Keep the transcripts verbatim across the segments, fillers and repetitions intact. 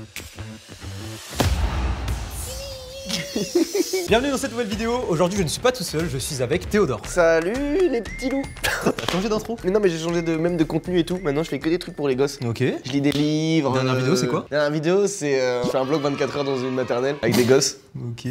Bienvenue dans cette nouvelle vidéo. Aujourd'hui je ne suis pas tout seul, je suis avec Théodore. Salut les petits loups. T'as changé d'intro? Mais non mais j'ai changé de même de contenu et tout. Maintenant je fais que des trucs pour les gosses. Ok. Je lis des livres. Dernière euh... vidéo c'est quoi? Dernière vidéo c'est euh... je fais un vlog vingt-quatre heures dans une maternelle avec des gosses. Ok.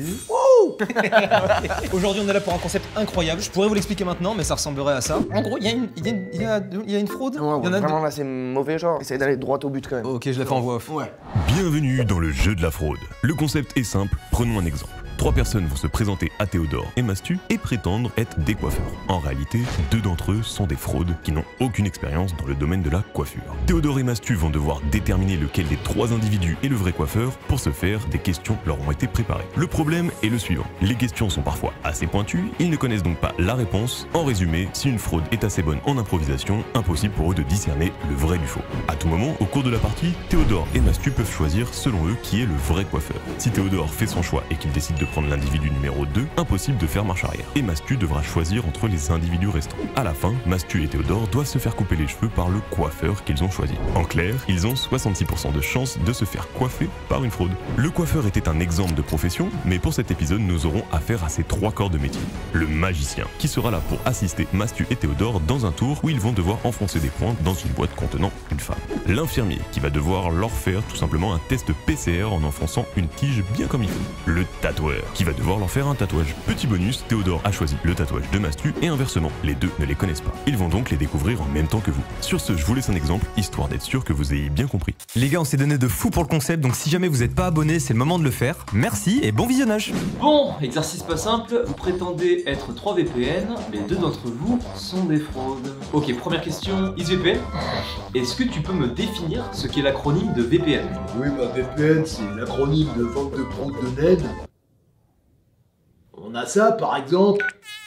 Aujourd'hui on est là pour un concept incroyable. Je pourrais vous l'expliquer maintenant mais ça ressemblerait à ça. En gros il y a une, il y a une, il y a, il y a une fraude. Ouais, il y en a vraiment deux. là c'est mauvais genre. Essayez d'aller droit au but quand même. Ok je la fais en voix off. Ouais. Bienvenue dans le jeu de la fraude. Le concept est simple, prenons un exemple. Trois personnes vont se présenter à Théodore et Mastu et prétendre être des coiffeurs. En réalité, deux d'entre eux sont des fraudes qui n'ont aucune expérience dans le domaine de la coiffure. Théodore et Mastu vont devoir déterminer lequel des trois individus est le vrai coiffeur. Pour ce faire, des questions leur ont été préparées. Le problème est le suivant. Les questions sont parfois assez pointues, ils ne connaissent donc pas la réponse. En résumé, si une fraude est assez bonne en improvisation, impossible pour eux de discerner le vrai du faux. À tout moment, au cours de la partie, Théodore et Mastu peuvent choisir selon eux qui est le vrai coiffeur. Si Théodore fait son choix et qu'il décide de prendre l'individu numéro deux, impossible de faire marche arrière. Et Mastu devra choisir entre les individus restants. À la fin, Mastu et Théodore doivent se faire couper les cheveux par le coiffeur qu'ils ont choisi. En clair, ils ont soixante-six pour cent de chances de se faire coiffer par une fraude. Le coiffeur était un exemple de profession, mais pour cet épisode, nous aurons affaire à ces trois corps de métier. Le magicien, qui sera là pour assister Mastu et Théodore dans un tour où ils vont devoir enfoncer des pointes dans une boîte contenant une femme. L'infirmier, qui va devoir leur faire tout simplement un test P C R en enfonçant une tige bien comme il faut. Le tatoueur, qui va devoir leur faire un tatouage. Petit bonus, Théodore a choisi le tatouage de Mastu et inversement, les deux ne les connaissent pas. Ils vont donc les découvrir en même temps que vous. Sur ce, je vous laisse un exemple, histoire d'être sûr que vous ayez bien compris. Les gars on s'est donné de fou pour le concept donc si jamais vous n'êtes pas abonné c'est le moment de le faire. Merci et bon visionnage. Bon, exercice pas simple, vous prétendez être trois V P N, mais deux d'entre vous sont des fraudes. Ok, première question, IsVPN, est-ce que tu peux me définir ce qu'est l'acronyme de V P N? Oui, bah V P N, c'est l'acronyme de vente de proutes de N E D. On a ça, par exemple.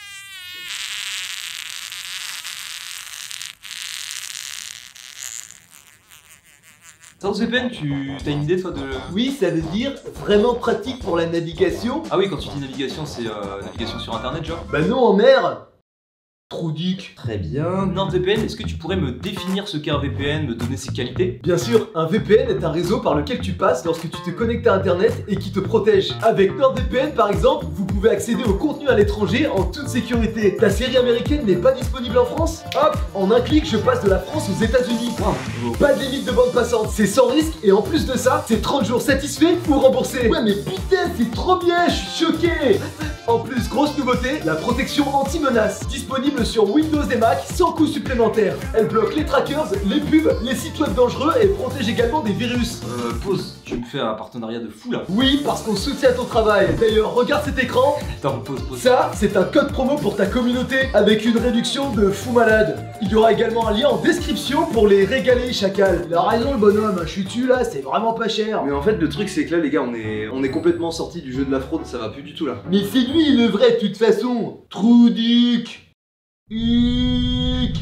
Sans V P N, tu as une idée toi de... Oui, ça veut dire vraiment pratique pour la navigation. Ah oui, quand tu dis navigation, c'est euh, navigation sur internet genre? Bah non, en mer. Troudique. Très bien. NordVPN, est-ce que tu pourrais me définir ce qu'est un V P N, me donner ses qualités? Bien sûr, un V P N est un réseau par lequel tu passes lorsque tu te connectes à internet et qui te protège. Avec NordVPN par exemple, vous pouvez accéder au contenu à l'étranger en toute sécurité. Ta série américaine n'est pas disponible en France? Hop, en un clic je passe de la France aux États-Unis. Wow. Pas de limite de bande passante, c'est sans risque et en plus de ça, c'est trente jours satisfaits ou remboursés. Ouais mais putain, c'est trop bien, je suis choqué. En plus, grosse nouveauté, la protection anti-menace, disponible sur Windows et Mac sans coût supplémentaire. Elle bloque les trackers, les pubs, les sites web dangereux et protège également des virus. Euh, pause, tu me fais un partenariat de fou là. Oui, parce qu'on soutient ton travail. D'ailleurs, regarde cet écran. Attends, pause, pause. Ça, c'est un code promo pour ta communauté avec une réduction de fou malade. Il y aura également un lien en description pour les régaler, chacal. Il a raison le bonhomme, je suis tu là, c'est vraiment pas cher. Mais en fait le truc c'est que là les gars on est on est complètement sorti du jeu de la fraude, ça va plus du tout là. Mais c'est lui le vrai de toute façon. Troudique. Hic.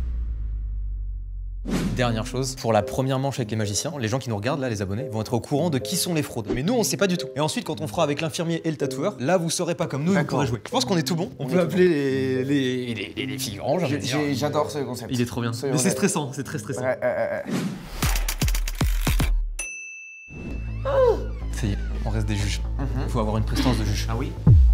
Dernière chose, pour la première manche avec les magiciens, les gens qui nous regardent là, les abonnés, vont être au courant de qui sont les fraudes. Mais nous on sait pas du tout. Et ensuite quand on fera avec l'infirmier et le tatoueur, là vous saurez pas comme nous, vous pourrez jouer. Je pense qu'on est tout bon. On, on peut appeler les, les, les, les, les figurants, j'ai envie de dire. J'adore ce concept. Il est trop bien. Mais c'est stressant, c'est très stressant. Ouais, ouais, ouais. Ça y est, on reste des juges. Il mm-hmm. faut avoir une prestance de juge. Ah oui?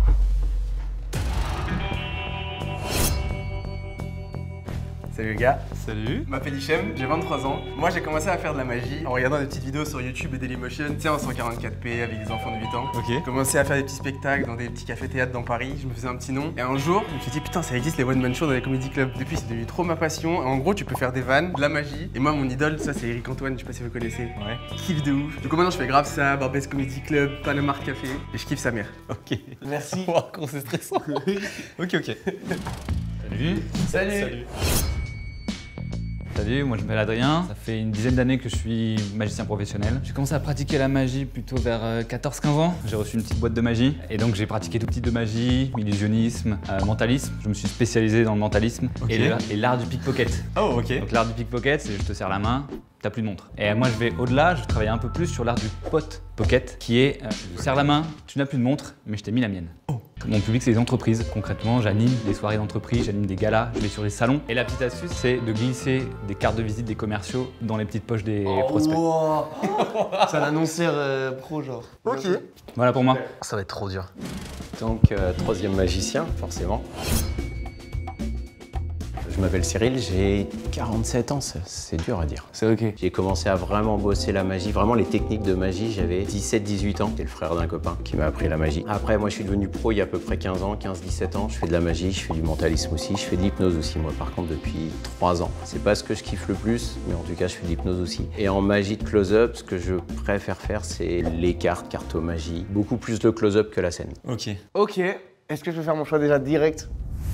Salut les gars. Salut. Je m'appelle Hichem, j'ai vingt-trois ans. Moi j'ai commencé à faire de la magie en regardant des petites vidéos sur YouTube et Dailymotion, tu sais en cent quarante-quatre p avec des enfants de huit ans. Ok. J'ai commencé à faire des petits spectacles dans des petits cafés-théâtres dans Paris, je me faisais un petit nom. Et un jour, je me suis dit putain ça existe les one-man shows dans les comedy clubs. Depuis c'est devenu trop ma passion. En gros tu peux faire des vannes, de la magie. Et moi mon idole, ça c'est Eric Antoine, je sais pas si vous connaissez. Ouais. Je kiffe de ouf. Du coup maintenant je fais grave ça, Barbès Comedy Club, Panama Café. Et je kiffe sa mère. Ok. Merci. Wow, comment c'est stressant. Ok, ok. Salut. Salut. Salut. Salut, moi je m'appelle Adrien, ça fait une dizaine d'années que je suis magicien professionnel. J'ai commencé à pratiquer la magie plutôt vers quatorze quinze ans. J'ai reçu une petite boîte de magie et donc j'ai pratiqué tout petit de magie, illusionnisme, euh, mentalisme. Je me suis spécialisé dans le mentalisme okay. et l'art du pickpocket. Oh ok. Donc l'art du pickpocket, c'est je te serre la main, t'as plus de montre. Et moi je vais au-delà, je travaille un peu plus sur l'art du pot pocket qui est euh, je te serre la main, tu n'as plus de montre mais je t'ai mis la mienne. Oh. Mon public, c'est les entreprises. Concrètement, j'anime des soirées d'entreprise, j'anime des galas, je vais sur les salons. Et la petite astuce, c'est de glisser des cartes de visite des commerciaux dans les petites poches des prospects. Wow. C'est un annonceur euh, pro, genre. Ok. Voilà pour moi. Ça va être trop dur. Donc, euh, troisième magicien, forcément. Je m'appelle Cyril, j'ai quarante-sept ans, c'est dur à dire. C'est ok. J'ai commencé à vraiment bosser la magie, vraiment les techniques de magie, j'avais dix-sept dix-huit ans. C'était le frère d'un copain qui m'a appris la magie. Après, moi, je suis devenu pro il y a à peu près quinze ans, quinze dix-sept ans. Je fais de la magie, je fais du mentalisme aussi, je fais de l'hypnose aussi, moi, par contre, depuis trois ans. C'est pas ce que je kiffe le plus, mais en tout cas, je fais de l'hypnose aussi. Et en magie de close-up, ce que je préfère faire, c'est les cartes, cartomagie. Beaucoup plus de close-up que la scène. Ok. Ok. Est-ce que je peux faire mon choix déjà direct?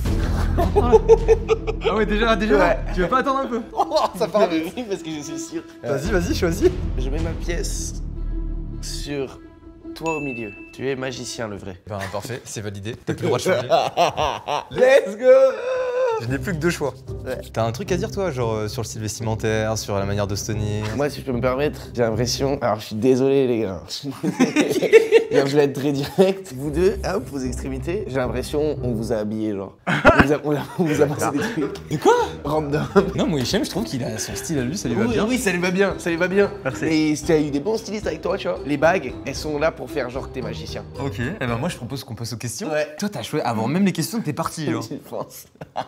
Ah ouais, déjà, déjà Ouais. Tu veux pas attendre un peu? Ça part de vite parce que je suis sûr. Vas-y, vas-y, choisis. Je mets ma pièce sur toi au milieu. Tu es magicien, le vrai. Ben parfait, c'est validé. T'as plus le droit de changer. Let's go! Je n'ai plus que deux choix. Ouais. T'as un truc à dire toi, genre euh, sur le style vestimentaire, sur la manière de se tenir? Moi, si je peux me permettre, j'ai l'impression. Alors, je suis désolé, les gars. Alors, je vais être très direct. Vous deux, hop, vos extrémités, j'ai l'impression on vous a habillé, genre. On vous a, on a- on vous a passé des trucs. De quoi? Random. Non, moi Hichem, je trouve qu'il a son style à lui, ça lui va Oui, bien. oui, ça lui va bien, ça lui va bien. Merci. Et tu as eu des bons stylistes avec toi, tu vois. Les bagues, elles sont là pour faire genre que t'es magicien. Ok, et ben moi je propose qu'on passe aux questions. Ouais. Toi t'as choisi avant même les questions que t'es parti genre. Je pense.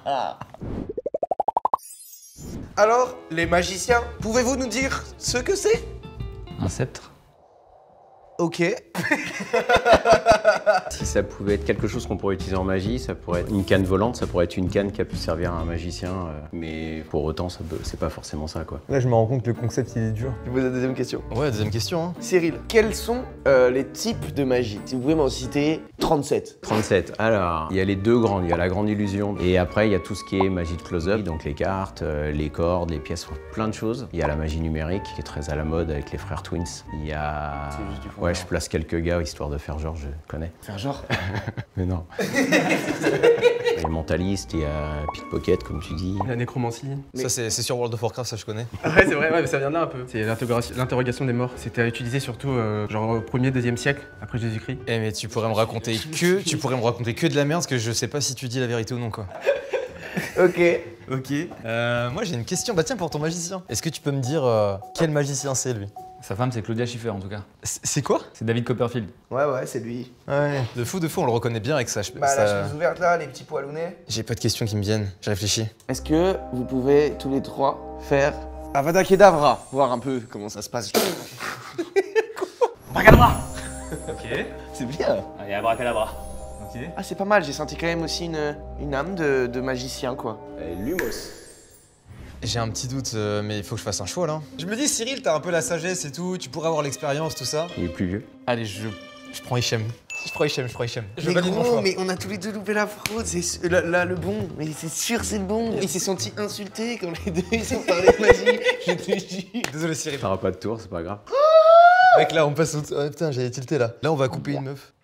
Alors, les magiciens, pouvez-vous nous dire ce que c'est? Un sceptre. Ok. Si ça pouvait être quelque chose qu'on pourrait utiliser en magie, ça pourrait être une canne volante, ça pourrait être une canne qui a pu servir à un magicien, euh, mais pour autant, ça peut- c'est pas forcément ça, quoi. Là je me rends compte que le concept il est dur. Je vous pose la deuxième question. Ouais, deuxième question hein. Cyril, quels sont euh, les types de magie? Si vous pouvez m'en citer trente-sept. trente-sept. Alors, il y a les deux grandes, il y a la grande illusion, et après, il y a tout ce qui est magie de close-up, donc les cartes, euh, les cordes, les pièces, plein de choses. Il y a la magie numérique, qui est très à la mode avec les frères Twins. Il y a... C'est juste du fond. Ouais, je place quelques gars, histoire de faire genre, je connais. Faire genre. Mais non. Il y a mentaliste, il y a pickpocket, comme tu dis. La nécromancie. Ça c'est c'est sur World of Warcraft, ça je connais. Ouais, c'est vrai, ouais, mais ça vient de là un peu. C'est l'interrogation l'interrogation des morts. C'était utilisé surtout euh, genre au premier, deuxième siècle après Jésus-Christ. Eh mais tu pourrais me raconter que tu pourrais me raconter que de la merde parce que je sais pas si tu dis la vérité ou non quoi. Ok. Ok. Euh, moi j'ai une question, bah tiens pour ton magicien. Est-ce que tu peux me dire euh, quel magicien c'est lui? Sa femme, c'est Claudia Schiffer en tout cas. C'est c'est quoi? C'est David Copperfield. Ouais, ouais, c'est lui. Ouais. De fou, de fou, on le reconnaît bien avec ça. je- Bah, ça- la chemise ouverte là, les petits poilounets. J'ai pas de questions qui me viennent, j'ai réfléchi. Est-ce que vous pouvez tous les trois faire Avada Kedavra, voir un peu comment ça se passe. Abracadabra. Ok. C'est bien. Allez, abracadabra. Ok. Ah, c'est pas mal, j'ai senti quand même aussi une, une âme de, de magicien, quoi. Lumos. J'ai un petit doute, euh, mais il faut que je fasse un choix là. Je me dis, Cyril, t'as un peu la sagesse et tout, tu pourrais avoir l'expérience, tout ça. Il est plus vieux. Allez, je, je prends Hichem. Je prends Hichem, je prends Hichem. Je Mais valide mon gros, choix. mais on a tous les deux loupé la fraude, c'est su- là, là, le bon, mais c'est sûr c'est le bon. Il s'est senti insulté quand les deux ils ont parlé de magie, je te jure. Désolé Cyril. T'auras pas de tour, c'est pas grave. Mec, là, on passe au... Ah, putain, j'avais tilté là. Là, on va couper une meuf.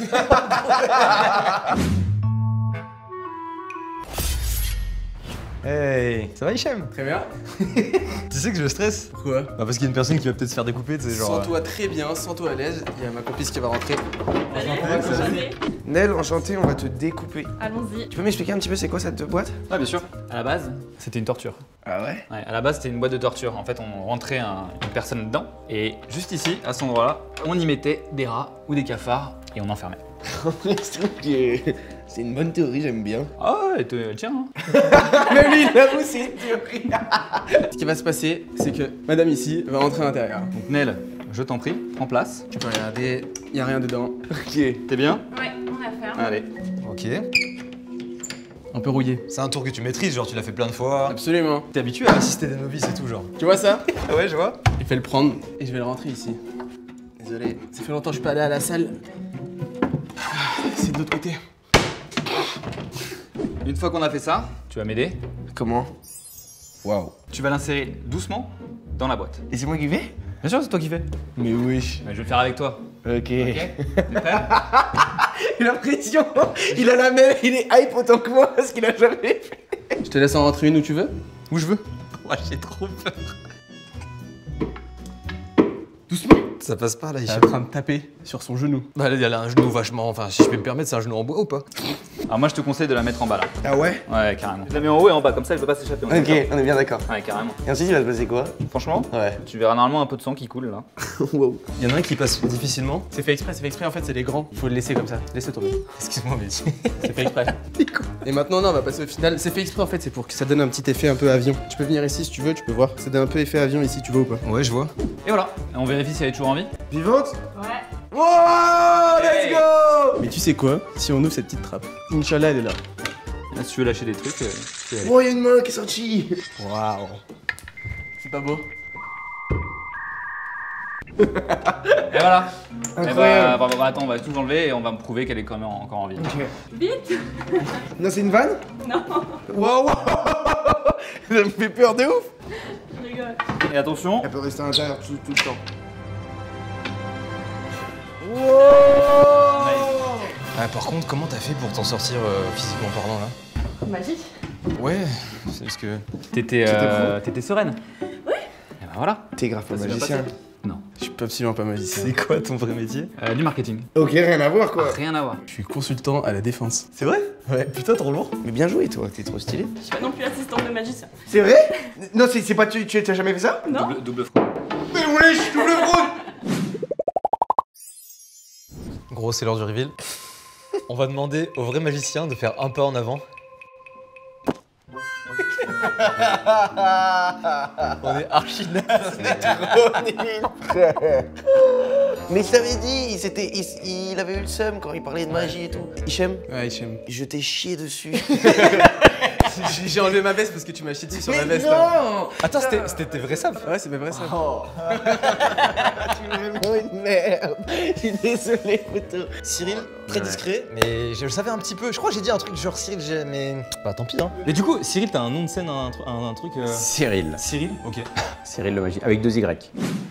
Hey, ça va Hichem? Très bien. Tu sais que je stresse? Pourquoi? Bah parce qu'il y a une personne qui va peut-être se faire découper, tu sais, genre... Sens-toi très bien, sens-toi à l'aise. Il y a ma copine qui va rentrer. Nel, enchanté, on va te découper. Allons-y. Tu peux m'expliquer un petit peu c'est quoi cette boîte? Ah, bien sûr. À la base, c'était une torture. Ah ouais? Ouais, à la base, c'était une boîte de torture. En fait, on rentrait un- une personne dedans et juste ici, à cet endroit-là, on y mettait des rats ou des cafards et on enfermait. Je trouve que c'est une bonne théorie, j'aime bien. Ah ouais, te- tiens. hein. Mais lui, il avoue, c'est une théorie. Ce qui va se passer, c'est que madame ici va rentrer à l'intérieur. Donc Nel, je t'en prie, prends place. Tu peux regarder, il y a rien dedans. Ok. T'es bien? Ouais, on la ferme. Allez, Ok. un peu rouillé. C'est un tour que tu maîtrises, genre tu l'as fait plein de fois. Absolument. T'es habitué à assister des novices et tout, genre. Tu vois ça? Ouais, je vois. Je vais le prendre et je vais le rentrer ici. Désolé, ça fait longtemps que je suis pas allé à la salle. Ah, c'est de l'autre côté. Une fois qu'on a fait ça, tu vas m'aider. Comment? Waouh. Tu vas l'insérer doucement dans la boîte. Et c'est moi qui vais? Bien sûr, c'est toi qui fais. Mais oui. Mais je vais le faire avec toi. Ok. Ok? T'es prêt? Il a pression. Il a la même, il est hype autant que moi parce qu'il a jamais fait. Je te laisse en rentrer une où tu veux. Où je veux. Ouais, j'ai trop peur. Doucement. Ça passe pas là, Elle Hicham. est en train de taper sur son genou. Bah, elle a un genou vachement. Enfin, si je peux me permettre, c'est un genou en bois ou pas? Alors moi je te conseille de la mettre en bas là. Ah ouais? Ouais, carrément. Je la mets en haut et en bas, comme ça elle peut pas s'échapper. Ok, on est bien d'accord. Ouais, carrément. Et ensuite, il va se passer quoi? Franchement, Ouais. tu verras normalement un peu de sang qui coule là. Wow. Il y en a un qui passe difficilement. C'est fait exprès, c'est fait exprès en fait, c'est les grands. Faut le laisser comme ça. Laisse-le tomber. Excuse-moi, mais C'est fait exprès. Et maintenant, non, on va passer au final. C'est fait exprès en fait, c'est pour que ça donne un petit effet un peu avion. Tu peux venir ici si tu veux, tu peux voir. Ça donne un peu effet avion ici, tu vois ou pas? Ouais, je vois. Et voilà. Et on vérifie si elle est toujours en vie. Vivante? Ouais. Wow, let's go! Mais tu sais quoi? Si on ouvre cette petite trappe, Inch'Allah, elle est là. Là, si tu veux lâcher des trucs, euh, tu peux y aller. Oh, il y a une main qui est sortie! Waouh. C'est pas beau? Et voilà. Incroyable. Et bah, bah, bah, attends, on va tout enlever et on va me prouver qu'elle est quand même encore en vie. Vite. Non, c'est une vanne? Non. Waouh! Ça me fait peur de ouf! Je rigole. Et attention. Elle peut rester à l'intérieur tout, tout le temps. Ah, par contre, comment t'as fait pour t'en sortir euh, physiquement parlant là? Magique. Ouais, c'est parce que. T'étais euh, t'étais sereine? Oui. Et bah voilà. T'es grave pas Ça s'est bien magicien. passé. Non. Je suis absolument pas magicien. C'est quoi ton vrai métier? Euh, du marketing. Ok, rien à voir quoi. Rien à voir. Je suis consultant à la défense. C'est vrai? Ouais, putain, trop lourd. Mais bien joué toi, t'es trop stylé. Je suis pas non plus assistante de magicien. C'est vrai? Non, c'est c'est pas tu, tu t'as jamais fait ça? Non. Double, double fraude. Mais wesh, double fraude! Gros, c'est l'heure du reveal. On va demander au vrai magicien de faire un pas en avant. On est archi naze. Trop nul, frère. Mais je t'avais dit, il, s'était- il, il avait eu le seum quand il parlait de magie et tout. Hichem, Ouais, Hichem. je t'ai chié dessus. J'ai j'ai enlevé ma veste parce que tu m'as chié dessus sur Mais la veste. là. non! Attends, c'était c'était tes vrais sables? Ouais, c'est pas vrai ça. Oh. Tu es vraiment une merde. Je suis désolé, photo. Cyril, très discret, mais je le savais un petit peu. Je crois que j'ai dit un truc genre Cyril, j'ai- mais. Bah tant pis, hein. Mais du coup, Cyril, t'as un nom de scène, un, tru- un- un truc. euh, Cyril. Cyril? Ok. Cyril le magie. Avec deux Y.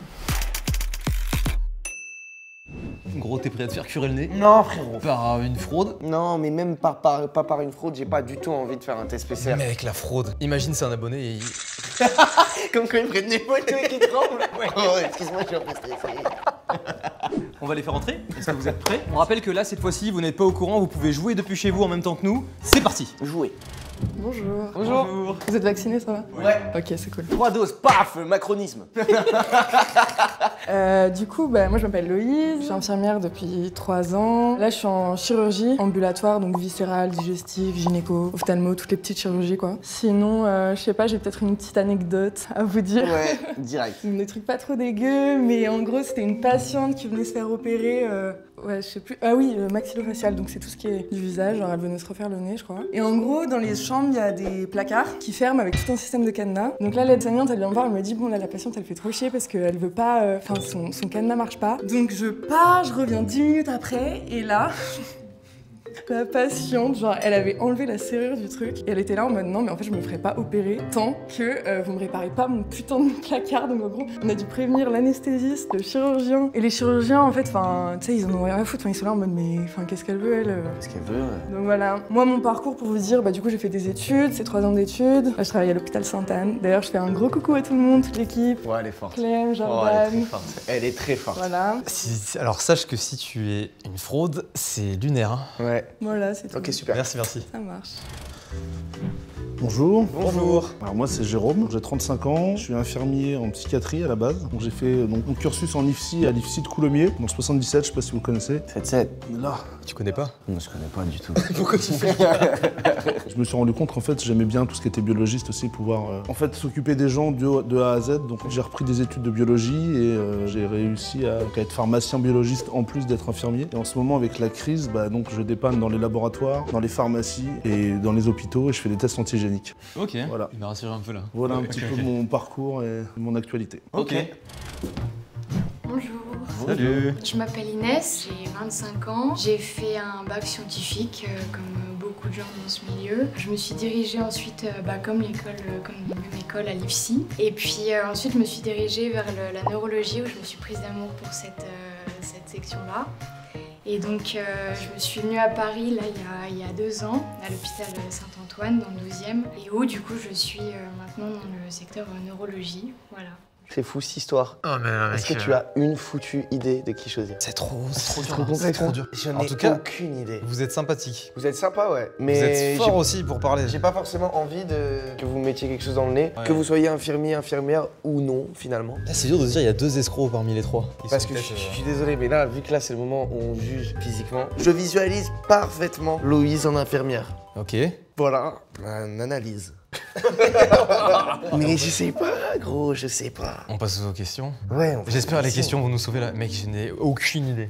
Gros, t'es prêt à te faire curer le nez Non, frérot. par une fraude? Non, mais même par, par- pas par une fraude, j'ai pas du tout envie de faire un test P C R. Mais avec la fraude. Imagine, c'est un abonné et. il- Comme quand ils prennent des photos et qu'ils tremblent. Oh, excuse-moi, je suis un peu stressé. On va les faire entrer. Est-ce que vous êtes prêts? On rappelle que là, cette fois-ci, vous n'êtes pas au courant, vous pouvez jouer depuis chez vous en même temps que nous. C'est parti. Jouer. Bonjour. Bonjour. Vous êtes vacciné, ça va? Ouais. Ok, c'est cool. Trois doses, paf, macronisme. Euh, du coup, bah, moi je m'appelle Loïse, je suis infirmière depuis trois ans. Là, je suis en chirurgie ambulatoire, donc viscérale, digestive, gynéco, ophtalmo, toutes les petites chirurgies quoi. Sinon, euh, je sais pas, j'ai peut-être une petite anecdote à vous dire. Ouais, direct. Des trucs pas trop dégueux, mais en gros, c'était une patiente qui venait se faire opérer. euh, Ouais, je sais plus. Ah oui, euh, maxillofacial, donc c'est tout ce qui est du visage. Genre, elle venait se refaire le nez, je crois. Et en gros, dans les chambres, il y a des placards qui ferment avec tout un système de cadenas. Donc là, l'aide-soignante, elle vient me voir, elle me dit bon, là, la patiente, elle fait trop chier parce qu'elle veut pas. euh, Enfin, son, son cadenas marche pas. Donc je pars, je reviens dix minutes après, et là. La patiente, genre, elle avait enlevé la serrure du truc et elle était là en mode non, mais en fait, je me ferai pas opérer tant que euh, vous me réparez pas mon putain de placard. Donc, en gros, on a dû prévenir l'anesthésiste, le chirurgien. Et les chirurgiens, en fait, enfin, tu sais, ils en ont rien à foutre. Enfin, ils sont là en mode mais, enfin, qu'est-ce qu'elle veut, elle euh Qu'est-ce qu'elle veut? Ouais. Donc voilà. Moi, mon parcours, pour vous dire, bah, du coup, j'ai fait des études, c'est trois ans d'études. Là, je travaille à l'hôpital Sainte-Anne. D'ailleurs, je fais un gros coucou à tout le monde, toute l'équipe. Ouais, elle est forte. Clem, Oh, elle est Jordan. très forte. Elle est très forte. Voilà. Si- alors sache que si tu es une fraude, c'est lunaire. Hein. Ouais. Voilà, c'est tout. Ok, super. Merci, merci. Ça marche. Bonjour. Bonjour. Alors moi c'est Jérôme, j'ai trente-cinq ans, je suis infirmier en psychiatrie à la base. Donc j'ai fait donc, mon cursus en I F S I à l'I F S I de Coulommiers, dans le soixante-dix-sept, je sais pas si vous connaissez. sept sept. Là, Tu connais pas? Non, je connais pas du tout. Pourquoi tu fais? je me suis rendu compte qu'en fait j'aimais bien tout ce qui était biologiste aussi, pouvoir euh, en fait s'occuper des gens de, de A à Z. Donc j'ai repris des études de biologie et euh, j'ai réussi à, à être pharmacien biologiste en plus d'être infirmier. Et en ce moment avec la crise, bah, donc je dépanne dans les laboratoires, dans les pharmacies et dans les hôpitaux et je fais des tests antigéniques. Ok. Voilà. Il m'a rassuré un peu là. Voilà un Ok, petit ok, peu ok. mon parcours et mon actualité. Ok. Bonjour. Salut. Je m'appelle Inès, j'ai vingt-cinq ans. J'ai fait un bac scientifique, euh, comme beaucoup de gens dans ce milieu. Je me suis dirigée ensuite, euh, bah, comme l'école, euh, comme la même école à l'I F S I. Et puis euh, ensuite, je me suis dirigée vers le- la neurologie, où je me suis prise d'amour pour cette, euh, cette section-là. Et donc, euh, je me suis venue à Paris, là, il y a, il y a deux ans, à l'hôpital Saint-Antoine, dans le douzième. Et où, du coup, je suis euh, maintenant dans le secteur euh, neurologie, voilà. C'est fou cette histoire. Oh mais non, Est-ce que tu as une foutue idée de qui choisir? C'est trop, c'est trop C'est dur. trop complexe, C'est trop hein. dur. Je En n'ai tout cas, aucune idée. vous êtes sympathique. Vous êtes sympa, ouais. Mais Vous êtes j'ai- fort aussi pour parler. J'ai pas forcément envie de que vous me mettiez quelque chose dans le nez, Ouais. que vous soyez infirmier, infirmière ou non, finalement. Là, c'est dur de se dire, il y a deux escrocs parmi les trois. Ils Parce sont que je, peut-être, je euh, suis désolé, mais là, vu que là c'est le moment où on juge physiquement, je visualise parfaitement Loïse en infirmière. Ok. Voilà, une analyse. Mais je sais pas, gros, je sais pas. On passe aux questions. Ouais, on fait J'espère des les questions vont nous sauver là. Mec, je n'ai aucune idée.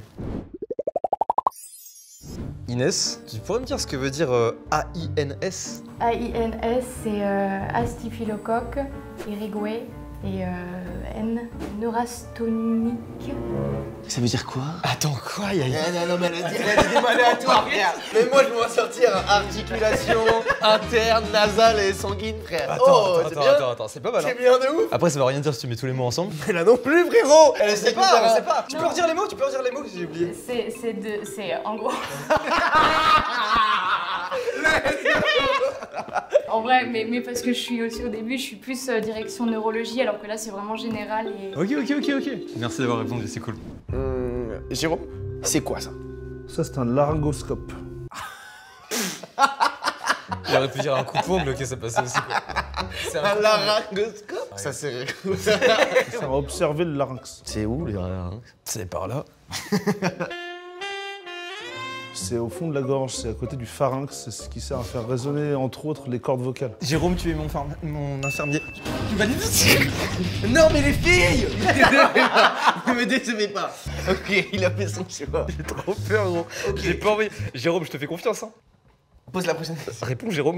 Inès, tu pourrais me dire ce que veut dire euh, A I N S? A I N S, c'est euh, Astaphylocoque iriguae et euh, N, neurastonique. Ça veut dire quoi? Attends, quoi? Il y a... Non, non, non, mais elle a dit, elle a dit des mots aléatoires, frère. Même moi, je vais m'en sortir. Articulation interne, nasale et sanguine, frère. Attends, oh, attends, c'est attends, bien. attends, attends, c'est pas mal. C'est Hein. bien de ouf. Après, ça va rien dire si tu mets tous les mots ensemble. Mais là non plus, frérot. Elle Je sais pas, je sais pas. Tu peux Non. redire les mots? Tu peux redire les mots? J'ai oublié. C'est, c'est de, c'est en gros. En vrai, mais, mais parce que je suis aussi au début, je suis plus euh, direction neurologie, alors que là c'est vraiment général et. Ok, ok, ok, ok. Merci d'avoir répondu, c'est cool. Hum, Jérôme, c'est quoi ça? Ça, c'est un laryngoscope. J'aurais pu dire un coup de pompe, mais ok, ça passait aussi quoi. C'est Un laryngoscope? Ça c'est. Ça va observer le larynx. C'est où les larynx? C'est par là. C'est au fond de la gorge, c'est à côté du pharynx, c'est ce qui sert à faire résonner, entre autres, les cordes vocales. Jérôme, tu es mon, pharma- mon infirmier. Tu valides? Non mais les filles! Ne me décevez pas. Ok, il a fait son choix. J'ai trop peur, gros. J'ai pas envie. Jérôme, je te fais confiance, hein. Pose la prochaine question. Réponds, Jérôme.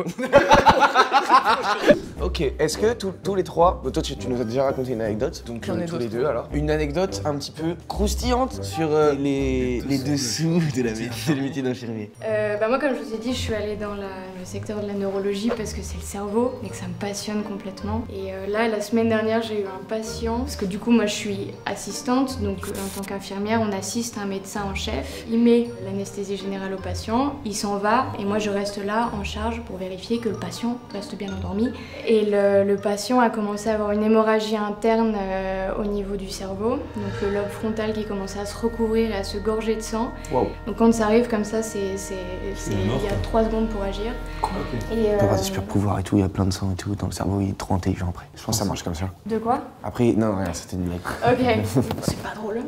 Ok, est-ce que tous tous les trois, bon, toi tu, tu nous as déjà raconté une anecdote, donc J'en euh, ai tous d'autres. les deux alors, une anecdote un petit peu croustillante sur euh, les, les dessous de la de le métier d'infirmier. Euh, bah moi, comme je vous ai dit, je suis allée dans la- le secteur de la neurologie parce que c'est le cerveau et que ça me passionne complètement. Et euh, là, la semaine dernière, j'ai eu un patient, parce que du coup, moi, je suis assistante, donc euh, en tant qu'infirmière, on assiste un médecin en chef. Il met l'anesthésie générale au patient, il s'en va, et moi, je reste là en charge pour vérifier que le patient reste bien endormi. Et le, le patient a commencé à avoir une hémorragie interne euh, au niveau du cerveau, donc le lobe frontal qui commençait à se recouvrir et à se gorger de sang. Wow. Donc quand ça arrive comme ça, c'est, c'est, c'est- il y a trois secondes pour agir. Et, On peut euh, avoir des super pouvoirs et tout, il y a plein de sang et tout, dans le cerveau il est trop intelligent après. Je pense que ça marche comme ça. De quoi? Après, non, rien, c'était une blague. Ok. C'est pas drôle.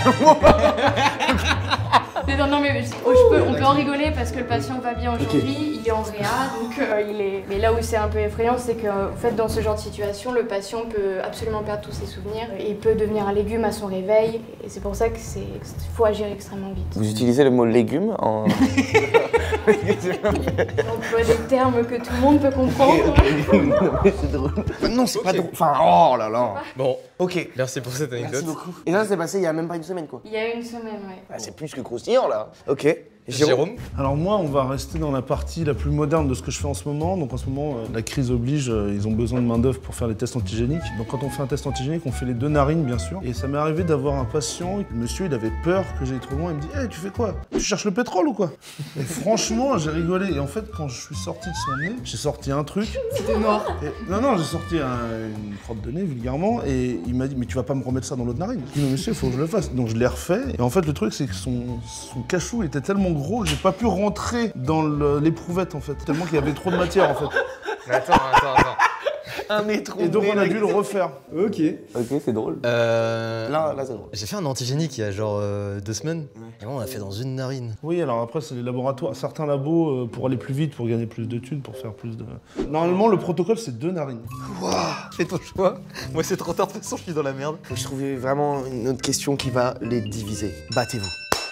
Mais non, non, mais oh, je peux- on peut en rigoler parce que le patient va bien aujourd'hui, il est en réa, donc euh, il est. Mais là où c'est un peu effrayant, c'est que en fait, dans ce genre de situation, le patient peut absolument perdre tous ses souvenirs et il peut devenir un légume à son réveil. Et c'est pour ça que c'est, il faut agir extrêmement vite. Vous utilisez le mot légume en. On emploie des termes que tout le monde peut comprendre. C'est drôle. Non, c'est pas drôle. Enfin, oh là là. Bon, Ok. merci pour cette anecdote. Merci beaucoup. Et ça, ça s'est passé il y a même pas une semaine quoi. Il y a une semaine, ouais. Ah, c'est plus que croustillant là. Ok. Jérôme, Alors moi, on va rester dans la partie la plus moderne de ce que je fais en ce moment. Donc en ce moment, euh, la crise oblige, euh, ils ont besoin de main d'œuvre pour faire les tests antigéniques. Donc quand on fait un test antigénique, on fait les deux narines bien sûr. Et ça m'est arrivé d'avoir un patient, le monsieur il avait peur que j'aille trop loin, il me dit hey, tu fais quoi? Tu cherches le pétrole ou quoi? Et franchement, j'ai rigolé. Et en fait, quand je suis sorti de son nez, j'ai sorti un truc. C'était noir. Et- non, non, j'ai sorti un- une crotte de nez vulgairement et il m'a dit mais tu vas pas me remettre ça dans l'autre narine. Je dis mais monsieur, il faut que je le fasse. Donc je l'ai refait et en fait le truc c'est que son, son cachou était tellement gros que j'ai pas pu rentrer dans le- l'éprouvette en fait, tellement qu'il y avait trop de matière en fait. attends, attends, attends. Un métro. Et donc on a dû le refaire. Ok. Ok, c'est drôle. Euh... Là, là, c'est drôle. J'ai fait un antigénique il y a genre euh, deux semaines. Et moi, on l'a fait dans une narine. Oui, alors après c'est les laboratoires, certains labos euh, pour aller plus vite, pour gagner plus de thunes, pour faire plus de... Normalement le protocole c'est deux narines. Waouh, fais ton choix. Moi, c'est trop tard, de toute façon, je suis dans la merde. Je trouvais vraiment une autre question qui va les diviser. Battez-vous.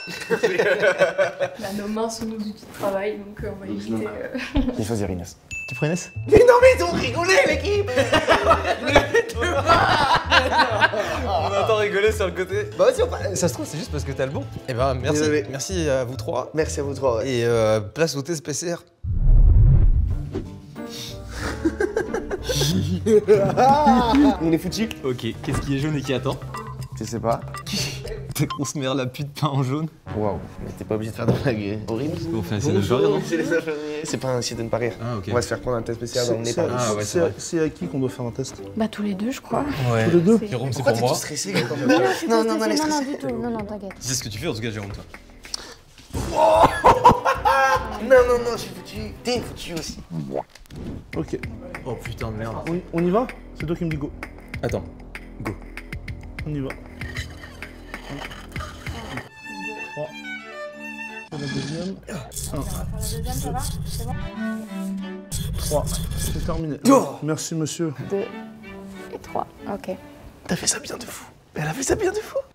Bah, nos mains sont nos outils de travail, donc euh, on va éviter. euh, Je vais choisir Inès. Tu prends Inès? Mais non, mais ils ont rigolé, l'équipe. On entend rigoler sur le côté. Bah vas-y, on part. Ça se trouve, c'est juste parce que t'as le bon. Eh ben, merci. Désolé. Merci à vous trois. Merci à vous trois. Ouais. Et euh, place au test P C R. On est foutu. Ok, qu'est-ce qui est jaune et qui attend? Tu sais pas? T'es qu'on se merde la pute pain en jaune. Waouh, mais t'es pas obligé de faire de blagues horribles. On fait essayer de ne pas rire, non? C'est les infirmiers. C'est pas un essayer de ne pas rire. Ah, ok. On va se faire prendre un test spécial dans le nez C'est par Ah, ouais, c'est vrai. c'est à qui qu'on doit faire un test? Bah tous les deux, je crois. Ouais. Tous les deux? Jérôme, c'est Pourquoi pour t'es moi. tout stressé? Non, non, je suis Non, pas non, non, stressée. laisse non, non, rester. du tout. Non, non, t'inquiète. C'est ce que tu fais en tout cas, Jérôme, toi. Non, non, non, je suis foutu. T'es foutu aussi. Ok. Oh putain de merde. On, on y va? C'est toi qui me dis go. Attends. Go. On y va. trois. C'est la deuxième. un. La deuxième, ça va? C'est bon? trois. C'est terminé. Oh Merci monsieur. Deux et trois. Ok. T'as fait ça bien de fou. Elle a fait ça bien de fou.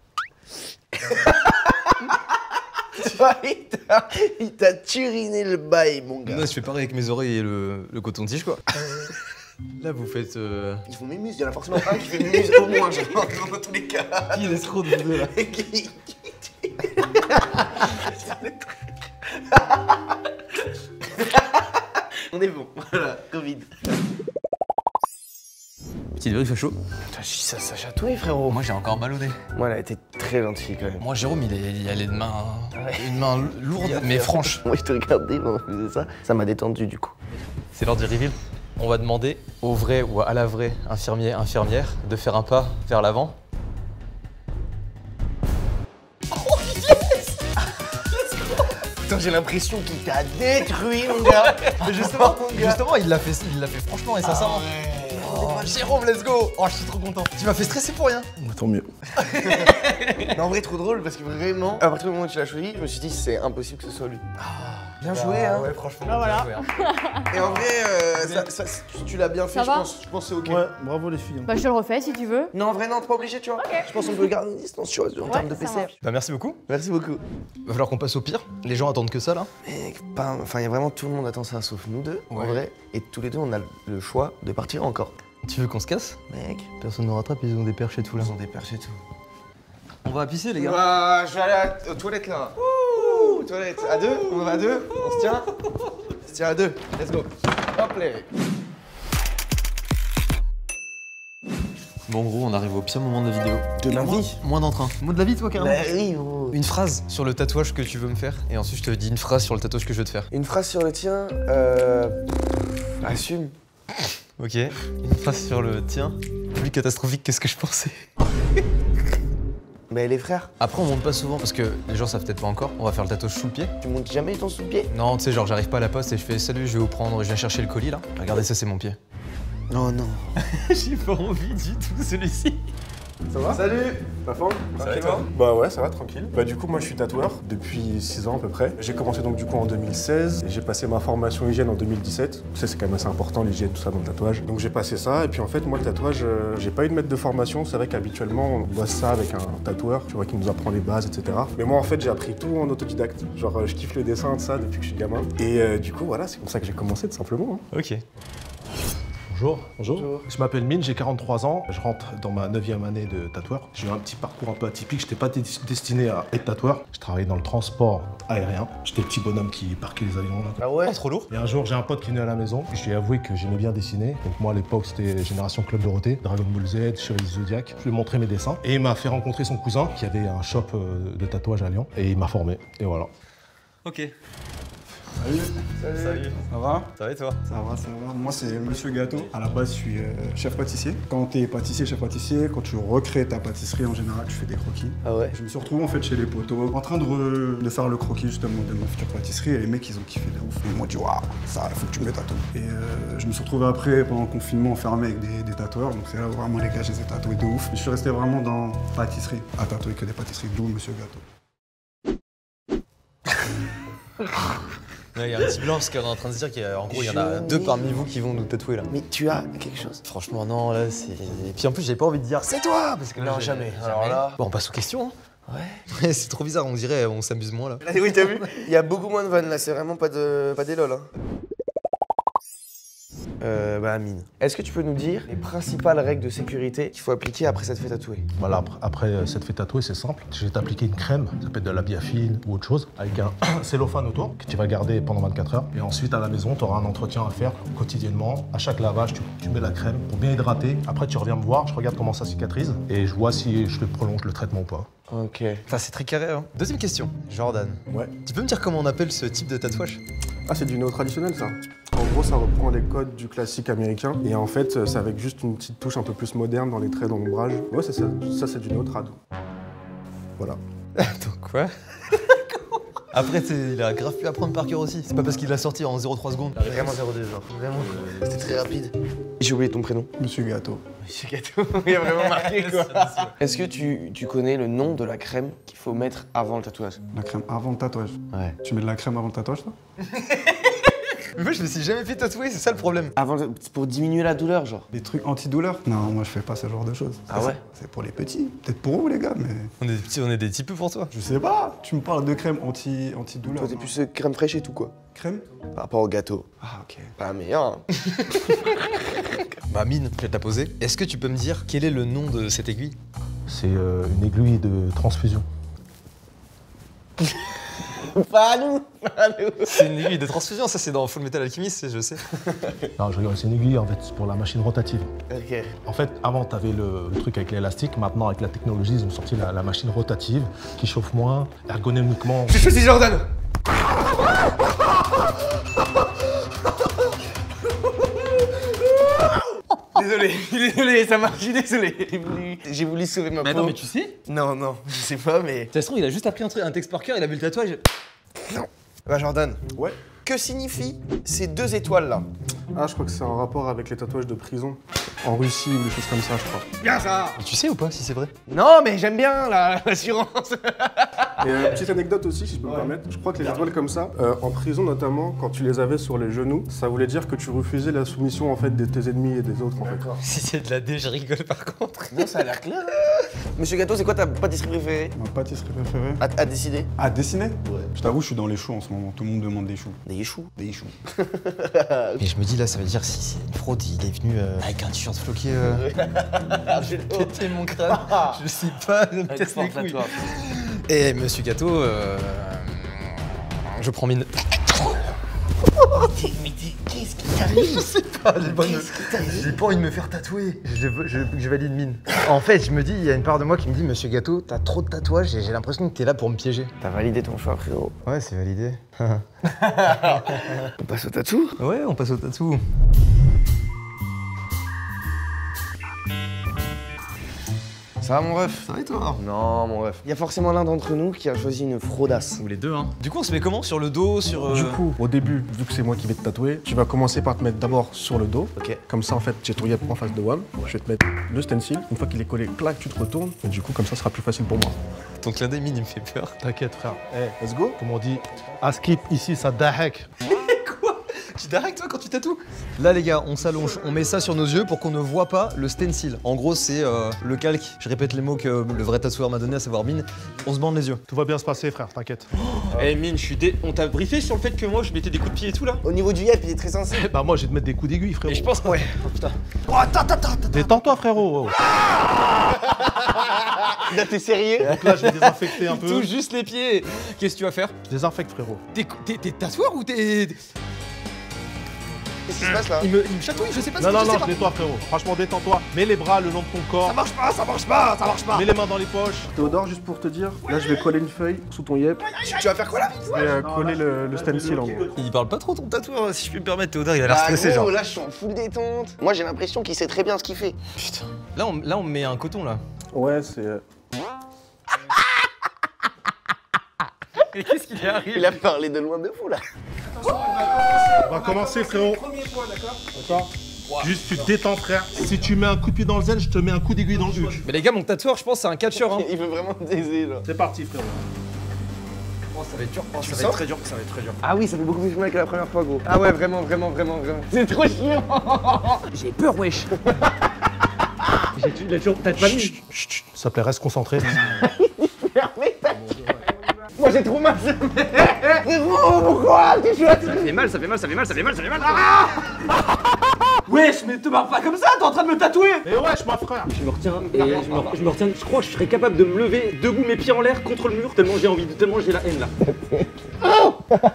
Il t'a- il t'a turiné le bail, mon gars. Là, je fais pareil avec mes oreilles et le, le coton-tige, quoi. Là, vous faites. Euh... Ils font mémuse, il y en a forcément un qui fait mémuse au moins, genre, dans tous les cas. Qui est l'escroc de vous deux, là? Qui- On est bon, voilà, Covid. Petite vérif à chaud. Putain, ça, ça chatouille, frérot. Moi, j'ai encore mal au nez. Moi, elle a été très gentille quand même. Moi, Jérôme, il, est, il a les mains. Ouais. Une main lourde, mais franche. Moi, je te regardais quand on faisait ça. Ça m'a détendu du coup. C'est l'heure du reveal. On va demander au vrai ou à la vraie infirmier, infirmière de faire un pas vers l'avant. Putain, j'ai l'impression qu'il t'a détruit, mon gars. Mais justement, mon gars. justement, il l'a fait, il l'a fait franchement et sincèrement. Oh, Jérôme, let's go. Oh, je suis trop content. Tu m'as fait stresser pour rien. Tant mieux. Mais en vrai, trop drôle parce que vraiment, à partir du moment où tu l'as choisi, je me suis dit c'est impossible que ce soit lui. Bien joué, hein. Ouais, franchement. Bah, voilà. bien joué, hein. Et en vrai, euh, ça- ça- tu- tu l'as bien fait, Ça je va pense. Je pense que c'est ok. Ouais, bravo les filles. Bah je te le refais si tu veux. Non, en vrai, non, t'es pas obligé, tu vois. Je pense qu'on peut garder une distance, tu vois, en Ouais, termes de ça P C R. marche. Bah, merci beaucoup. Merci beaucoup. Va falloir qu'on passe au pire. Les gens attendent que ça, là. Mec, pas, enfin, il y a vraiment tout le monde attend ça, sauf nous deux, en Ouais. vrai. Et tous les deux, on a le choix de partir encore. Tu veux qu'on se casse? Mec, Personne ne rattrape, ils ont des perches et tout, là. ils ont des perches et tout. On va pisser, les gars. Bah, je vais aller à- aux toilettes là. Ouh, toilettes. À deux? On va à deux? On se tient? On se tient à deux. Let's go. Hop là. Bon, en gros, on arrive au pire moment de la vidéo. De la Moins- vie. Moins d'entrain. Mot de la vie, toi, carrément. Bah oui, gros. Une phrase sur le tatouage que tu veux me faire, et ensuite je te dis une phrase sur le tatouage que je veux te faire. Une phrase sur le tien, euh. Assume. Ok. Une phrase sur le tien. Plus catastrophique que ce que je pensais. Mais les frères, Après, on monte pas souvent parce que les gens savent peut-être pas encore. On va faire le tatouage sous le pied. tu montes jamais ton sous-pied? Non, tu sais, genre j'arrive pas à la poste et je fais salut, je vais vous prendre, je viens chercher le colis là. Regardez, ça c'est mon pied. Non, non. J'ai pas envie du tout celui-ci. Ça va? Salut! La forme? Ça va et toi? Bah ouais, ça va, tranquille. Bah du coup, moi je suis tatoueur depuis six ans à peu près. J'ai commencé donc du coup en deux mille seize et j'ai passé ma formation hygiène en deux mille dix-sept. Tu sais, c'est quand même assez important l'hygiène, tout ça dans le tatouage. Donc j'ai passé ça et puis en fait, moi le tatouage, euh, j'ai pas eu de maître de formation. C'est vrai qu'habituellement, on bosse ça avec un tatoueur, tu vois, qui nous apprend les bases, et cetera. Mais moi en fait, j'ai appris tout en autodidacte. Genre, euh, je kiffe le dessin, de ça depuis que je suis gamin. Et euh, du coup, voilà, c'est comme ça que j'ai commencé tout simplement. hein. Ok. Bonjour. Bonjour. Je m'appelle Mine, j'ai quarante-trois ans. Je rentre dans ma neuvième année de tatoueur. J'ai eu un petit parcours un peu atypique. Je n'étais pas dé- destiné à être tatoueur. Je travaillais dans le transport aérien. J'étais le petit bonhomme qui parquait les avions. Là. Ah ouais? Trop lourd. Et un jour, j'ai un pote qui est venu à la maison. Je lui ai avoué que j'aimais bien dessiner. Donc moi, à l'époque, c'était Génération Club Dorothée, Dragon Ball Z, Chevalier du Zodiac. Je lui ai montré mes dessins. Et il m'a fait rencontrer son cousin qui avait un shop euh, de tatouage à Lyon. Et il m'a formé. Et voilà. Ok. Salut. Salut. Ça va? Ça va et toi? Ça va, ça va. Moi, c'est Monsieur Gâteau. À la base, je suis euh, chef pâtissier. Quand tu es pâtissier, chef pâtissier, quand tu recrées ta pâtisserie, en général, tu fais des croquis. Ah ouais? Je me suis retrouvé en fait chez les poteaux, en train de, re- de faire le croquis justement de ma future pâtisserie. Et les mecs, ils ont kiffé de ouf. Ils m'ont dit, waouh, ça, faut que tu me tatoues. Et euh, je me suis retrouvé après, pendant le confinement, enfermé avec des, des tatoueurs. Donc c'est là où vraiment les gars, je les ai tatoués de ouf. Je suis resté vraiment dans pâtisserie, à tatouer que des pâtisseries, d'où Monsieur Gâteau. Il y a un petit blanc parce qu'on est en train de se dire qu'en gros, il y en a Je deux n'ai- parmi vous qui vont nous tatouer là. Mais tu as quelque chose? Franchement, non, là, c'est. Et puis en plus, j'ai pas envie de dire c'est toi parce que là, Non, j'ai- jamais. Alors là- Bon, on passe aux questions. Hein. Ouais. C'est trop bizarre, on dirait on s'amuse moins là. Oui, t'as vu? Il y a beaucoup moins de vannes là, c'est vraiment pas de pas des lol. Hein. Euh, bah Amine, est-ce que tu peux nous dire les principales règles de sécurité qu'il faut appliquer après s'être fait tatouer? Voilà, après, après s'être fait tatouer, c'est simple. Je vais t'appliquer une crème, ça peut être de la biafine ou autre chose, avec un cellophane autour que tu vas garder pendant vingt-quatre heures. Et ensuite, à la maison, tu auras un entretien à faire quotidiennement. À chaque lavage, tu, tu mets la crème pour bien hydrater. Après, tu reviens me voir, je regarde comment ça cicatrise et je vois si je te prolonge le traitement ou pas. Ok. Enfin, c'est très carré, hein. Deuxième question. Jordan. Ouais. Tu peux me dire comment on appelle ce type de tatouage? Ah, c'est du néo-traditionnel, ça. En gros, ça reprend les codes du classique américain. Et en fait, c'est avec juste une petite touche un peu plus moderne dans les traits d'ombrage. Ouais, c'est ça. Ça, c'est du néo-trad. Voilà. Attends, quoi? Après, il a grave pu apprendre par cœur aussi. C'est pas parce qu'il l'a sorti en zéro virgule trois secondes. Vraiment zéro deux, genre. Vraiment. C'était très rapide. J'ai oublié ton prénom. Monsieur Gâteau. Monsieur Gâteau. Il a vraiment marqué, quoi. Est-ce que tu, tu connais le nom de la crème qu'il faut mettre avant le tatouage? La crème avant le tatouage? Ouais. Tu mets de la crème avant le tatouage, toi? Mais moi, je me suis jamais fait tatouer, c'est ça le problème. Avant, c'est pour diminuer la douleur, genre. Des trucs antidouleur? Non, moi je fais pas ce genre de choses. Ah ouais? C'est pour les petits. Peut-être pour vous, les gars, mais. On est des petits, on est des petits peu pour toi. Je sais pas. Tu me parles de crème anti, anti-douleur. Toi, t'es plus euh, crème fraîche et tout, quoi. Crème? Par rapport au gâteau. Ah, ok. Pas meilleur, hein. Bah, Mine, je vais te la poser. Est-ce que tu peux me dire quel est le nom de cette aiguille? C'est euh, une aiguille de transfusion. Pas à nous, pas à nous. C'est une aiguille de transfusion, ça c'est dans Full Metal Alchemist, je sais. Non, je rigole, c'est une aiguille en fait, c'est pour la machine rotative. Ok. En fait, avant, tu avais le, le truc avec l'élastique. Maintenant, avec la technologie, ils ont sorti la, la machine rotative qui chauffe moins, ergonomiquement. Je choisis Jordan. Désolé, désolé, ça marche, je suis désolé. J'ai voulu, j'ai voulu sauver ma Mais peau. attends, mais tu sais? Non, non, je sais pas, mais... Ça se trouve, il a juste appris un, truc, un texte par cœur, il a vu le tatouage. Non. Bah Jordan. Ouais. Que signifient ces deux étoiles-là? Ah, je crois que c'est un rapport avec les tatouages de prison. En Russie ou des choses comme ça, je crois. Bien ça. Mais tu sais ou pas si c'est vrai? Non, mais j'aime bien la- l'assurance. Et euh, petite anecdote aussi, si je peux me permettre. Je crois que les étoiles comme ça, euh, en prison notamment, quand tu les avais sur les genoux, ça voulait dire que tu refusais la soumission en fait de tes ennemis et des autres en fait. Si c'est de la dé, je rigole par contre. Non, ça a l'air clair. Monsieur Gâteau, c'est quoi ta pâtisserie préférée? Ma pâtisserie préférée? À, à décider. À dessiner? Ouais. Je t'avoue, je suis dans les choux en ce moment. Tout le monde demande des choux. Des choux. Des choux. Mais je me dis là, ça veut dire si c'est une fraude, il est venu euh, avec un t-shirt floqué. Euh... je vais péter mon crâne. Je sais pas, je me casse les couilles. Et Monsieur Gâteau, euh... je prends mine. Mais qu'est-ce qui t'arrive? Je sais pas, j'ai pas, j'ai pas envie de me faire tatouer. Je, je, je valide mine. En fait, je me dis, il y a une part de moi qui me dit, Monsieur Gâteau, t'as trop de tatouages et j'ai l'impression que t'es là pour me piéger. T'as validé ton choix, frérot. Ouais, c'est validé. On passe au tatou? Ouais, on passe au tatou. Ça va mon ref? Ça va et toi? Non mon ref. Il y a forcément l'un d'entre nous qui a choisi une fraudasse. Ou les deux, hein. Du coup, on se met comment? Sur le dos, sur... Euh... Du coup, au début, vu que c'est moi qui vais te tatouer, tu vas commencer par te mettre d'abord sur le dos. Ok. Comme ça, en fait, j'ai ton yep en face de W A M. Je vais te mettre le stencil. Une fois qu'il est collé, clac, tu te retournes. Et du coup, comme ça, ce sera plus facile pour moi. Ton clin d'œil mine, il me fait peur. T'inquiète, frère. Hey, let's go. Comme on dit, à skip ici, ça dahek. Tu t'arrêtes toi quand tu tatoues? Là les gars, on s'allonge, on met ça sur nos yeux pour qu'on ne voit pas le stencil. En gros c'est euh, le calque, je répète les mots que le vrai tatoueur m'a donné, à savoir Mine, on se bande les yeux. Tout va bien se passer, frère, t'inquiète. Eh Mine, je suis dé... on t'a briefé sur le fait que moi je mettais des coups de pied et tout là? Au niveau du yep, il est très sensible. Bah moi, je vais te mettre des coups d'aiguille, frérot. Et je pense... Ouais. Oh putain. Oh attends, attends, attends. Détends-toi, frérot. Là t'es sérieux? Donc là, je vais désinfecter un peu. Touche juste les pieds. Qu'est-ce que tu vas faire? Je désinfecte, frérot. T'es tatoueur ou t'es... Qu'est-ce qui se passe là? Il me, il me chatouille, je sais pas Non, ce non, que je non, sais pas. détends-toi, frérot. Franchement, détends-toi. Mets les bras le long de ton corps. Ça marche pas, ça marche pas, ça marche pas. Mets les mains dans les poches. Théodore, juste pour te dire, là, je vais coller une feuille sous ton yep. Tu vas faire quoi là? Je vais euh, coller le, le stencil en gros. Il parle pas trop ton tatoueur, si je puis me permettre, Théodore, il a l'air Ah stressé gros, genre. là je suis en full détente. Moi j'ai l'impression qu'il sait très bien ce qu'il fait. Putain. Là on, là on met un coton là. Ouais, c'est... euh, Mais qu'est-ce qu'il est arrivé? Il a parlé de loin de fou là. On va commencer, frérot. Premier point, d'accord? D'accord. Juste, tu te détends, frère. Si tu mets un coup de pied dans le zen, je te mets un coup d'aiguille dans le huc. Mais les gars, mon tatoueur, je pense, c'est un catcheur. Hein. Il veut vraiment te baiser là. C'est parti, frérot. Oh, ça va être dur. Oh, ça va sens être très dur. Ça va être très dur. Ah oui, ça fait beaucoup plus mal que la première fois gros. Ah ouais, vraiment, vraiment, vraiment, vraiment. C'est trop chiant. J'ai peur, wesh. T'as pas mis. S'il te plaît, reste concentré. Moi j'ai trop mal. Mais gros, pourquoi tu fais ça? Ça fait mal, ça fait mal, ça fait mal, ça fait mal, ça fait mal. Ah Wesh, mais te barre pas comme ça, t'es en train de me tatouer. Et wesh, ma frère. Je me retiens et je me, je me retiens. Je crois que je serais capable de me lever debout, mes pieds en l'air contre le mur, tellement j'ai envie, tellement j'ai la haine là. Oh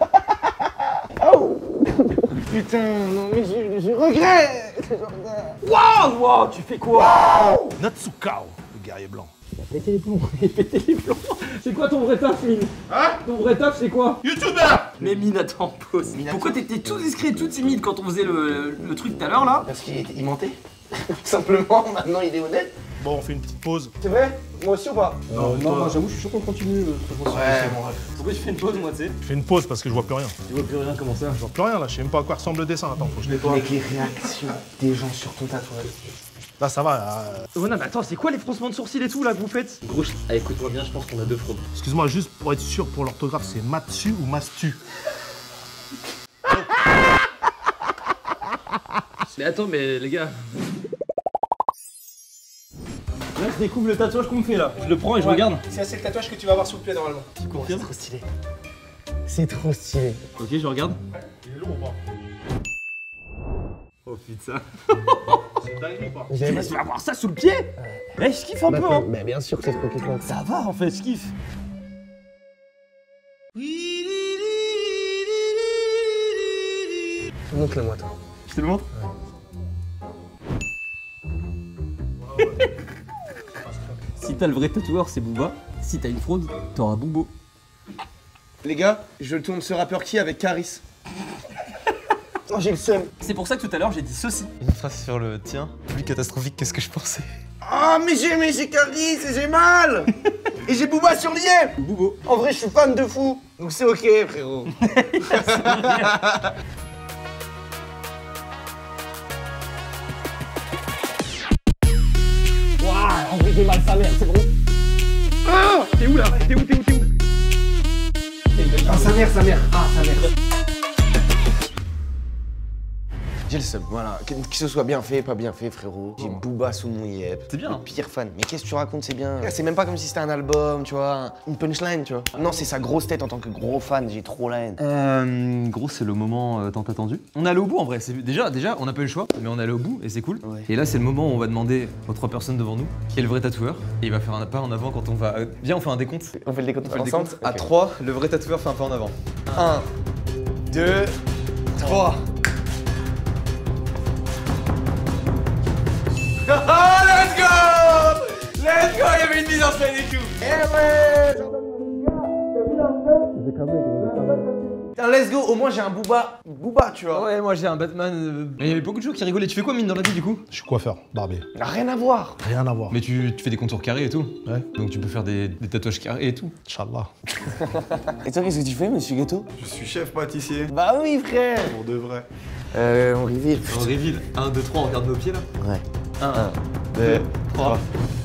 oh putain, non mais je, je regrette. Waouh, waouh, tu fais quoi? Natsukao, le guerrier blanc. Péter les plombs, péter les plombs. C'est quoi ton vrai taf, Mine? Hein? Ton vrai taf, c'est quoi? Youtubeur. Mais Mine, attends, pause. Mine, pourquoi t'étais tout discret, tout timide quand on faisait le, le truc tout à l'heure là? Parce qu'il était- il mentait. Tout simplement, maintenant il est honnête. Bon, on fait une petite pause. C'est vrai? Moi aussi ou pas? Non, non, moi j'avoue, je suis chaud qu'on continue. Ouais, bon, bref. Pourquoi tu fais une pause, moi, tu sais? Je fais une pause parce que je vois plus rien. Tu vois plus rien, comment ça? Je vois plus rien là, je sais même pas à quoi ressemble le dessin. Attends, faut que je nettoie. Avec les réactions des gens sur ton tatouage. Là, ça va. euh, Oh non, mais attends, c'est quoi les froncements de sourcils et tout là que vous faites? Gros, je- ah, écoute-moi bien, je pense qu'on a deux fraudes. Excuse-moi, juste pour être sûr pour l'orthographe, c'est Matsu ou Mastu? Mais attends, mais les gars. Là, je découvre le tatouage qu'on me fait là. Je le prends et je regarde. C'est le tatouage que tu vas avoir sous le pied normalement. Tu confirmes? C'est trop stylé. C'est trop stylé. Ok, je regarde. Il est lourd ou pas? Oh putain. C'est dingue ou pas? Mais tu vas avoir ça sous le pied? Eh, je kiffe un peu, hein. Mais bien sûr que c'est trop kiffant. Ça va en fait, je kiffe. Montre-le-moi toi. Je te le montre? Si t'as le vrai tatoueur, c'est Booba. Si t'as une fraude, t'auras Boobo. Les gars, je tourne ce rappeur qui avec Caris. Oh, j'ai le seum. C'est pour ça que tout à l'heure j'ai dit ceci. Une phrase sur le tien, plus catastrophique que ce que je pensais. Ah, mais j'ai mais j'ai Caris et j'ai mal. Et j'ai Booba sur lié. Boobo. En vrai, je suis fan de fou. Donc c'est ok, frérot. Waouh, en vrai, j'ai mal sa mère, c'est bon. Ah, t'es où là? T'es où, t'es où, t'es où? Ah, sa mère, sa mère. Ah, sa mère. J'ai le seum, voilà. Que, que ce soit bien fait, pas bien fait, frérot. J'ai Booba sous mon yep. C'est bien. Le pire fan. Mais qu'est-ce que tu racontes, c'est bien. C'est même pas comme si c'était un album, tu vois, une punchline, tu vois. Non, c'est sa grosse tête en tant que gros fan, j'ai trop la haine. Euh, gros, c'est le moment euh, tant attendu. On est allé au bout en vrai. C'est- Déjà, déjà, on n'a pas eu le choix, mais on est allé au bout et c'est cool. Ouais. Et là, c'est le moment où on va demander aux trois personnes devant nous qui est le vrai tatoueur. Et il va faire un pas en avant quand on va. euh, Viens, on fait un décompte. On fait le décompte On fait le ensemble. décompte. À Ok. trois, le vrai tatoueur fait un pas en avant. un, deux, trois. Oh, let's go! Let's go! Il y avait une mise en scène et tout. Eh ouais! Putain, let's go! Au moins j'ai un Booba. Booba, tu vois. Ouais, moi j'ai un Batman. euh, Il y avait beaucoup de gens qui rigolaient. Tu fais quoi, Mine, dans la vie du coup? Je suis coiffeur, barbier. Rien à voir. Rien à voir. Mais tu, tu fais des contours carrés et tout. Ouais. Donc tu peux faire des, des tatouages carrés et tout. Inch'Allah. Et toi, qu'est-ce que tu fais, monsieur Ghetto? Je suis chef pâtissier. Bah oui, frère. Pour de vrai. Euh, on reveal. On reveal. un, deux, trois, on regarde nos pieds là. Ouais. un, deux, trois.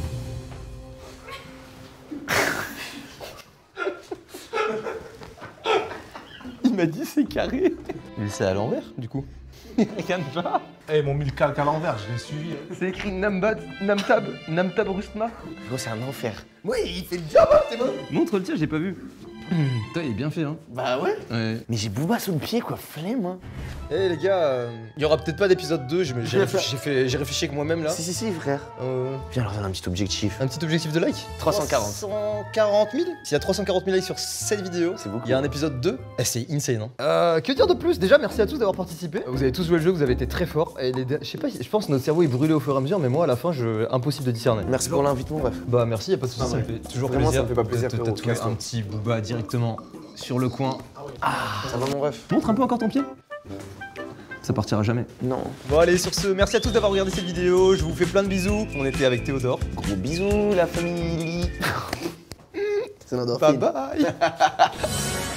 Il m'a dit c'est carré. Mais c'est à l'envers du coup. Regarde pas. Eh, ils m'ont mis le calque à l'envers, je l'ai suivi. C'est écrit Nambat, Namtab, Namtab Rustma. Gros, c'est un enfer. Ouais, il fait le job, hein, c'est bon. Montre le tien, j'ai pas vu. Putain, il est bien fait, hein. Bah ouais. Ouais. Mais j'ai Booba sous le pied, quoi. Flemme, hein. Eh les gars, euh, il y aura peut-être pas d'épisode deux, j'ai j'ai réfléchi, j'ai fait- j'ai réfléchi avec moi-même là. Si, si, si, frère. Euh, Viens, leur donne un petit objectif. un petit objectif de like trois cent quarante. trois cent quarante mille. S'il y a trois cent quarante mille likes sur cette vidéo, C'est beaucoup. il y a un épisode deux. Eh, c'est insane, hein. Euh, que dire de plus? Déjà, merci à tous d'avoir participé. Vous avez tous joué le jeu, vous avez été très forts. Et les, je sais pas, je pense que notre cerveau est brûlé au fur et à mesure, mais moi à la fin, je impossible de discerner. Merci pour l'invitement, bref. Bah merci, y a pas de soucis, Ah ça me ouais. fait toujours Vraiment, plaisir. ça me fait pas plaisir, de te frérot, tatouer casse-toi. un petit Booba directement sur le coin. Ça va, mon ref? Montre un peu encore ton pied. Ça partira jamais. Non. Bon allez, sur ce, merci à tous d'avoir regardé cette vidéo. Je vous fais plein de bisous. On était avec Théodore. Gros bisous, la famille. C'est Bye bye.